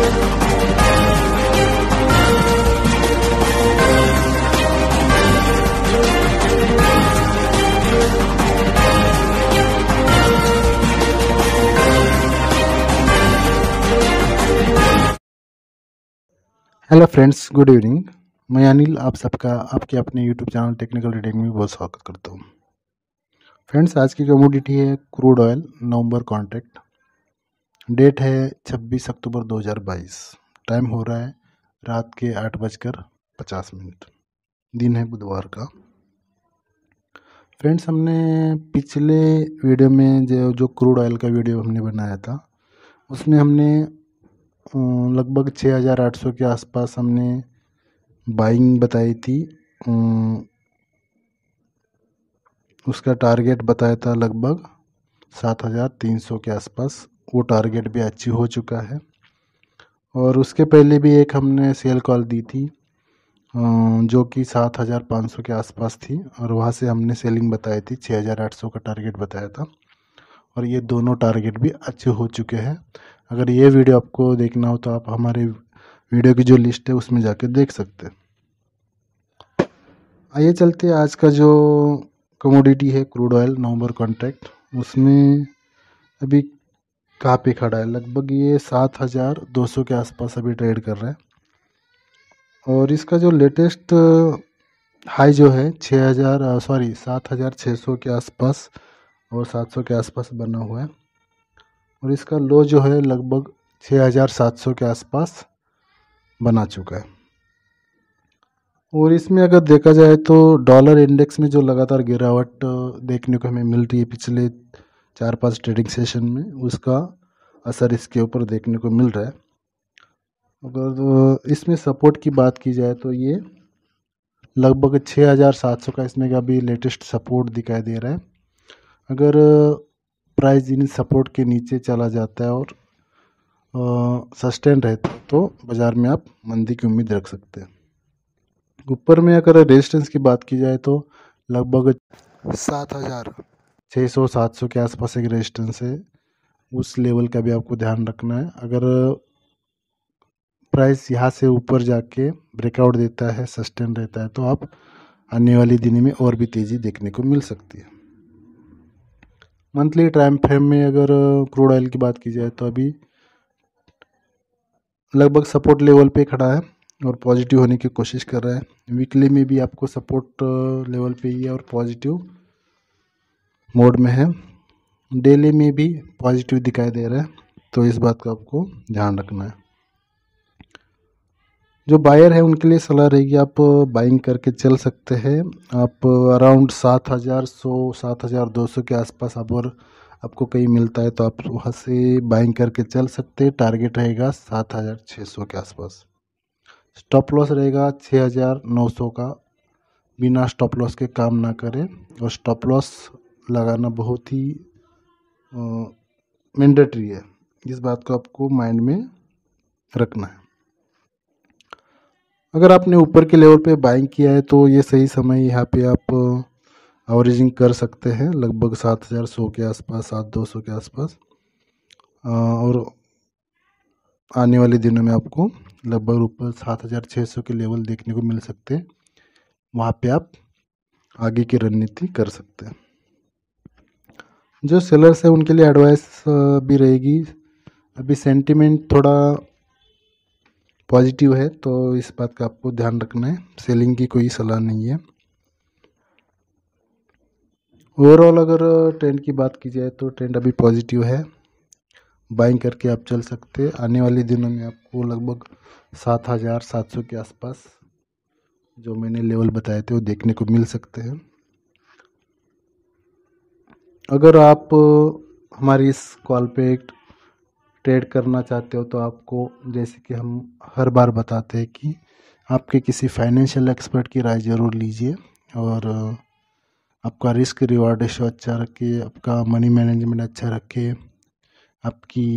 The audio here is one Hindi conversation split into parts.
Hello friends, good evening. मैं अनिल आप सबका आपके अपने यूट्यूब चैनल टेक्निकल रीडिंग में बहुत स्वागत करता हूँ। फ्रेंड्स, आज की कमोडिटी है क्रूड ऑयल नवंबर कॉन्ट्रैक्ट। डेट है 26 अक्टूबर 2022। टाइम हो रहा है रात के 8:50। दिन है बुधवार का। फ्रेंड्स, हमने पिछले वीडियो में जो क्रूड ऑयल का वीडियो हमने बनाया था उसमें हमने लगभग 6800 के आसपास हमने बाइंग बताई थी। उसका टारगेट बताया था लगभग 7300 के आसपास। वो टारगेट भी अचीव हो चुका है। और उसके पहले भी एक हमने सेल कॉल दी थी जो कि 7500 के आसपास थी, और वहाँ से हमने सेलिंग बताई थी। 6800 का टारगेट बताया था, और ये दोनों टारगेट भी अचीव हो चुके हैं। अगर ये वीडियो आपको देखना हो तो आप हमारे वीडियो की जो लिस्ट है उसमें जाके देख सकते हैं। आइए चलते हैं आज का जो कमोडिटी है क्रूड ऑयल नवंबर कॉन्ट्रैक्ट, उसमें अभी कहाँ पे खड़ा है। लगभग ये 7200 के आसपास अभी ट्रेड कर रहा है। और इसका जो लेटेस्ट हाई जो है 7600 के आसपास और 700 के आसपास बना हुआ है। और इसका लो जो है लगभग 6700 के आसपास बना चुका है। और इसमें अगर देखा जाए तो डॉलर इंडेक्स में जो लगातार गिरावट देखने को हमें मिल रही है पिछले 4-5 ट्रेडिंग सेशन में, उसका असर इसके ऊपर देखने को मिल रहा है। अगर इसमें सपोर्ट की बात की जाए तो ये लगभग 6700 का इसमें का भी लेटेस्ट सपोर्ट दिखाई दे रहा है। अगर प्राइस इन सपोर्ट के नीचे चला जाता है और सस्टेन रहता है तो बाज़ार में आप मंदी की उम्मीद रख सकते हैं। ऊपर में अगर रेजिस्टेंस की बात की जाए तो लगभग 7600-700 के आसपास एक रेजिस्टेंस है। उस लेवल का भी आपको ध्यान रखना है। अगर प्राइस यहाँ से ऊपर जाके ब्रेकआउट देता है, सस्टेन रहता है, तो आप आने वाली दिन में और भी तेज़ी देखने को मिल सकती है। मंथली टाइम फ्रेम में अगर क्रूड ऑयल की बात की जाए तो अभी लगभग सपोर्ट लेवल पे खड़ा है और पॉजिटिव होने की कोशिश कर रहा है। वीकली में भी आपको सपोर्ट लेवल पे ही है और पॉजिटिव मोड में है। डेली में भी पॉजिटिव दिखाई दे रहा है, तो इस बात का आपको ध्यान रखना है। जो बायर है उनके लिए सलाह रहेगी आप बाइंग करके चल सकते हैं। आप अराउंड 7200 के आसपास और आपको कहीं मिलता है तो आप वहाँ से बाइंग करके चल सकते हैं। टारगेट रहेगा 7600 के आसपास। स्टॉप लॉस रहेगा 6900 का। बिना स्टॉप लॉस के काम ना करें, और स्टॉप लॉस लगाना बहुत ही मैंडेटरी है। इस बात को आपको माइंड में रखना है। अगर आपने ऊपर के लेवल पे बाइंग किया है तो ये सही समय यहाँ पे आप एवरेजिंग कर सकते हैं लगभग 7100 के आसपास, 7200 के आसपास। और आने वाले दिनों में आपको लगभग ऊपर 7600 के लेवल देखने को मिल सकते हैं। वहाँ पे आप आगे की रणनीति कर सकते हैं। जो सेलर्स है उनके लिए एडवाइस भी रहेगी। अभी सेंटिमेंट थोड़ा पॉजिटिव है, तो इस बात का आपको ध्यान रखना है। सेलिंग की कोई सलाह नहीं है। ओवरऑल अगर ट्रेंड की बात की जाए तो ट्रेंड अभी पॉजिटिव है। बाइंग करके आप चल सकते हैं। आने वाले दिनों में आपको लगभग 7700 के आसपास जो मैंने लेवल बताए थे वो देखने को मिल सकते हैं। अगर आप हमारी इस कॉल पे ट्रेड करना चाहते हो तो आपको, जैसे कि हम हर बार बताते हैं, कि आपके किसी फाइनेंशियल एक्सपर्ट की राय ज़रूर लीजिए और आपका रिस्क रिवार्ड रेशो अच्छा रखिए, आपका मनी मैनेजमेंट अच्छा रखिए, आपकी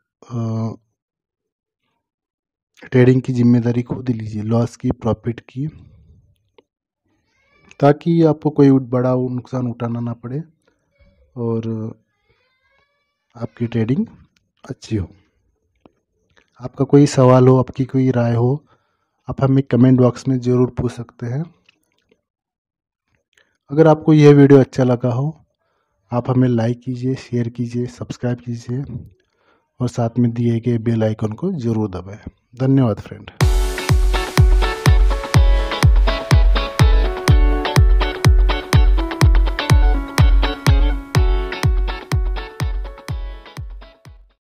ट्रेडिंग की जिम्मेदारी खुद लीजिए, लॉस की, प्रॉफिट की, ताकि आपको कोई बड़ा नुकसान उठाना ना पड़े और आपकी ट्रेडिंग अच्छी हो। आपका कोई सवाल हो, आपकी कोई राय हो, आप हमें कमेंट बॉक्स में ज़रूर पूछ सकते हैं। अगर आपको यह वीडियो अच्छा लगा हो, आप हमें लाइक कीजिए, शेयर कीजिए, सब्सक्राइब कीजिए और साथ में दिए गए बेल आइकन को ज़रूर दबाएं। धन्यवाद फ्रेंड।